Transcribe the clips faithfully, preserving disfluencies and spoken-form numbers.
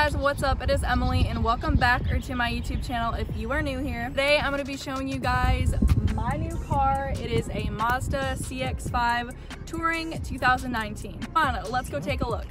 guys, what's up? It is Emily and welcome back or to my YouTube channel if you are new here. Today I'm going to be showing you guys my new car. It is a Mazda C X five Touring two thousand nineteen. Come on, let's go take a look.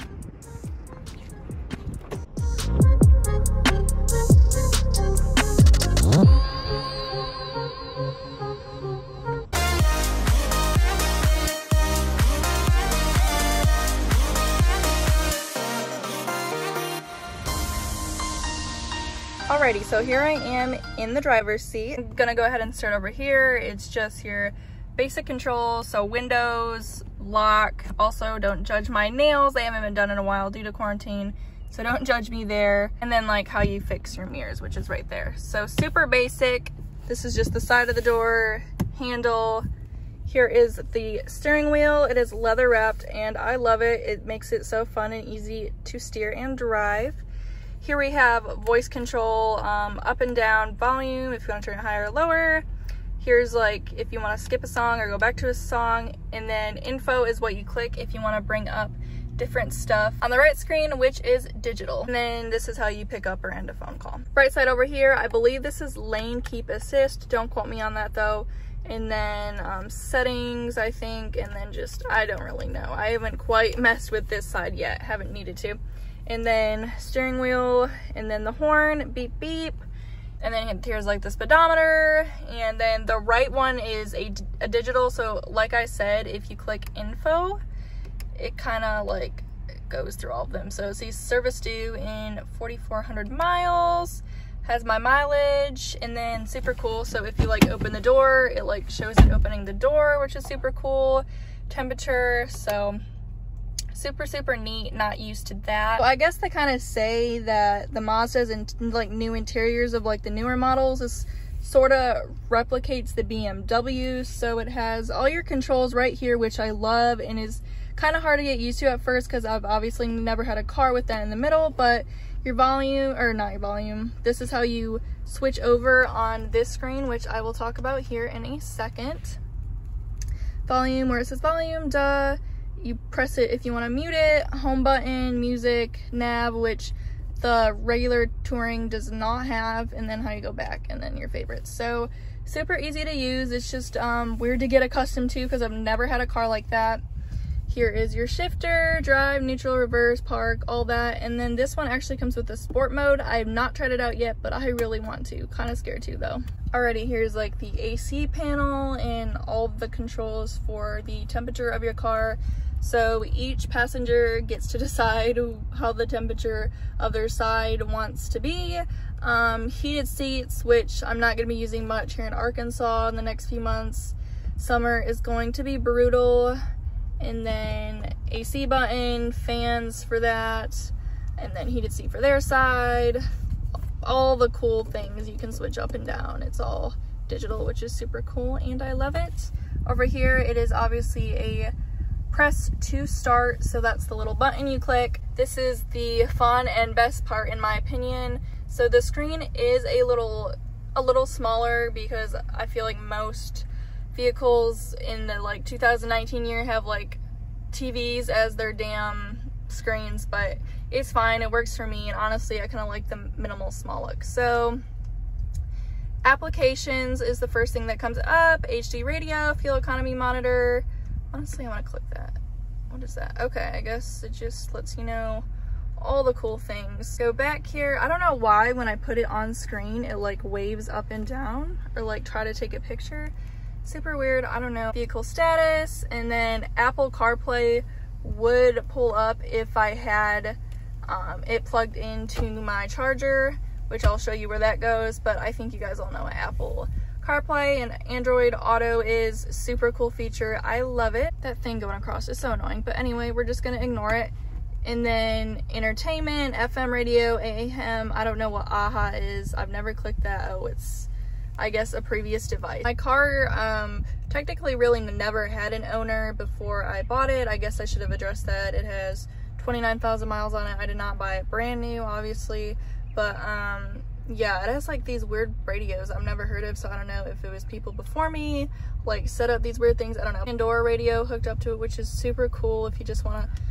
Alrighty, so here I am in the driver's seat. I'm gonna go ahead and start over here. It's just your basic controls, so windows, lock. Also, don't judge my nails. They haven't been done in a while due to quarantine, so don't judge me there. And then like how you fix your mirrors, which is right there. So super basic. This is just the side of the door, handle. Here is the steering wheel. It is leather wrapped and I love it. It makes it so fun and easy to steer and drive. Here we have voice control, um, up and down volume if you want to turn it higher or lower. Here's like if you want to skip a song or go back to a song. And then info is what you click if you want to bring up different stuff on the right screen, which is digital. And then this is how you pick up or end a phone call. Right side over here, I believe this is lane keep assist. Don't quote me on that though. And then um, settings, I think, and then just, I don't really know. I haven't quite messed with this side yet, haven't needed to. And then steering wheel, and then the horn, beep beep, and then here's like the speedometer, and then the right one is a, a digital. So like I said, if you click info, it kind of like goes through all of them. So it says service due in forty-four hundred miles, has my mileage, and then super cool. So if you like open the door, it like shows it opening the door, which is super cool. Temperature, so super super neat. Not used to that. So I guess they kind of say that the Mazdas and like new interiors of like the newer models is sort of replicates the B M W. So it has all your controls right here, which I love and is kind of hard to get used to at first because I've obviously never had a car with that in the middle. But your volume, or not your volume, this is how you switch over on this screen, which I will talk about here in a second. Volume, where it says volume, duh. You press it if you want to mute it. Home button, music, nav, which the regular Touring does not have, and then how you go back, and then your favorites. So super easy to use. It's just um, weird to get accustomed to because I've never had a car like that. Here is your shifter, drive, neutral, reverse, park, all that. And then this one actually comes with the sport mode. I have not tried it out yet, but I really want to. Kind of scared to though. Alrighty, here's like the A C panel and all the controls for the temperature of your car. So each passenger gets to decide how the temperature of their side wants to be. Um, heated seats, which I'm not going to be using much here in Arkansas in the next few months. Summer is going to be brutal. And then A C button, fans for that, and then heated seat for their side. All the cool things you can switch up and down. It's all digital, which is super cool and I love it. Over here, it is obviously a press to start, so that's the little button you click. This is the fun and best part in my opinion. So the screen is a little a little smaller because I feel like most vehicles in the like two thousand nineteen year have like T Vs as their damn screens, but it's fine, it works for me, and honestly I kind of like the minimal small look. So applications is the first thing that comes up. H D radio, fuel economy monitor. Honestly, I want to click that. What is that? Okay, I guess it just lets you know all the cool things. Go back here. I don't know why when I put it on screen, it like waves up and down or like try to take a picture. Super weird. I don't know. Vehicle status, and then Apple CarPlay would pull up if I had um, it plugged into my charger, which I'll show you where that goes. But I think you guys all know what Apple CarPlay and Android Auto is. Super cool feature. I love it. That thing going across is so annoying, but anyway, we're just gonna ignore it. And then entertainment, F M radio, A M. I don't know what A H A is. I've never clicked that. Oh, it's I guess a previous device. My car um technically really never had an owner before I bought it. I guess I should have addressed that. It has twenty-nine thousand miles on it. I did not buy it brand new, obviously, but um yeah, it has like these weird radios I've never heard of, so I don't know if it was people before me like set up these weird things. I don't know. Indoor radio hooked up to it, which is super cool if you just want to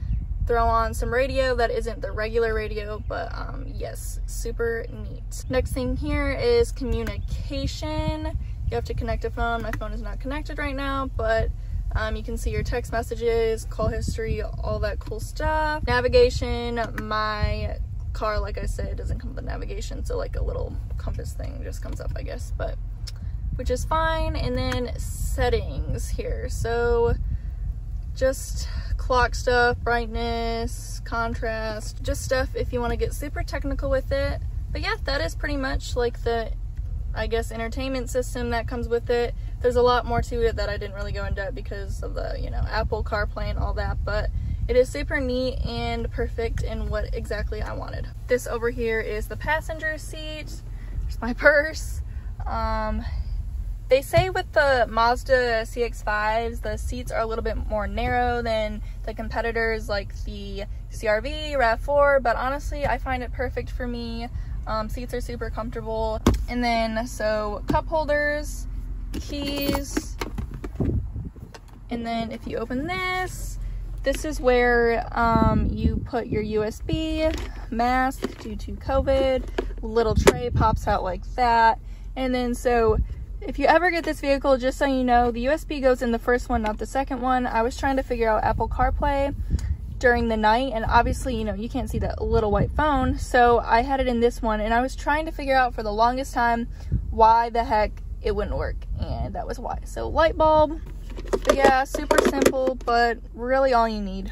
throw on some radio that isn't the regular radio, but um, yes, super neat. Next thing here is communication. You have to connect a phone. My phone is not connected right now, but um, you can see your text messages, call history, all that cool stuff. Navigation, my car, like I said, doesn't come with a navigation, so like a little compass thing just comes up, I guess, but which is fine. And then settings here, so just clock stuff, brightness, contrast, just stuff if you want to get super technical with it. But yeah, that is pretty much like the, I guess, entertainment system that comes with it. There's a lot more to it that I didn't really go into depth because of the, you know, Apple CarPlay and all that, but it is super neat and perfect in what exactly I wanted. This over here is the passenger seat. There's my purse. Um, they say with the Mazda C X fives, the seats are a little bit more narrow than the competitors like the C R V, RAV four, but honestly, I find it perfect for me. Um, seats are super comfortable. And then, so cup holders, keys, and then if you open this, this is where um, you put your U S B, mask due to COVID, little tray pops out like that. And then, so if you ever get this vehicle, just so you know, the U S B goes in the first one, not the second one. I was trying to figure out Apple CarPlay during the night, and obviously, you know, you can't see that little white phone, so I had it in this one, and I was trying to figure out for the longest time why the heck it wouldn't work, and that was why. So light bulb, but yeah, super simple, but really all you need.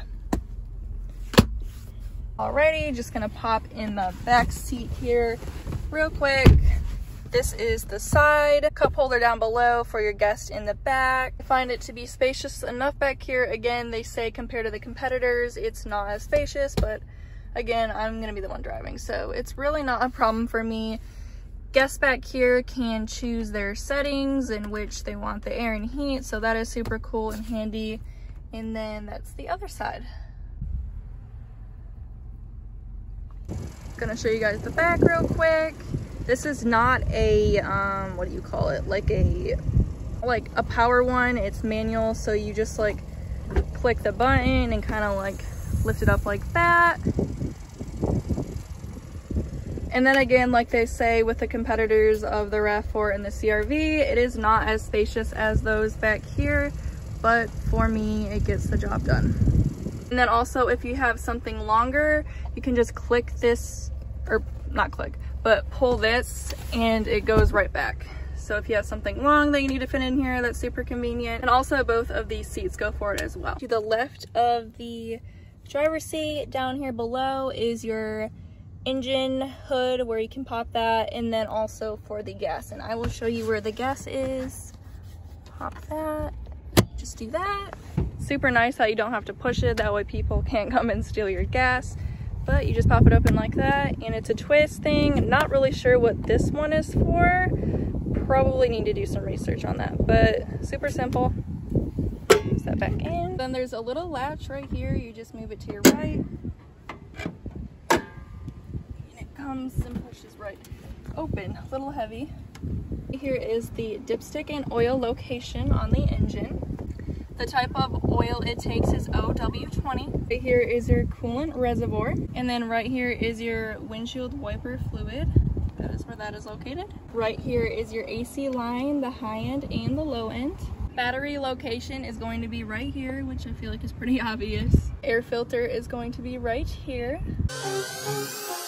Alrighty, just gonna pop in the back seat here real quick. This is the side cup holder down below for your guest in the back. I find it to be spacious enough back here. Again, they say compared to the competitors, it's not as spacious, but again, I'm gonna be the one driving, so it's really not a problem for me. Guests back here can choose their settings in which they want the air and heat, so that is super cool and handy. And then that's the other side. Gonna show you guys the back real quick. This is not a, um, what do you call it? Like a, like a power one. It's manual, so you just like click the button and kind of like lift it up like that. And then again, like they say with the competitors of the RAV four and the C R V, it is not as spacious as those back here, but for me, it gets the job done. And then also, if you have something longer, you can just click this, or not click, but pull this and it goes right back. So if you have something long that you need to fit in here, that's super convenient. And also both of these seats go for it as well. To the left of the driver's seat, down here below is your engine hood where you can pop that, and then also for the gas. And I will show you where the gas is. Pop that, just do that. Super nice how you don't have to push it, that way people can't come and steal your gas. But you just pop it open like that, and it's a twist thing. Not really sure what this one is for. Probably need to do some research on that, but super simple. Put that back in. Then there's a little latch right here. You just move it to your right, and it comes and pushes right open. A little heavy. Here is the dipstick and oil location on the engine. The type of oil it takes is O W twenty. Right here is your coolant reservoir. And then right here is your windshield wiper fluid. That is where that is located. Right here is your A C line, the high end and the low end. Battery location is going to be right here, which I feel like is pretty obvious. Air filter is going to be right here.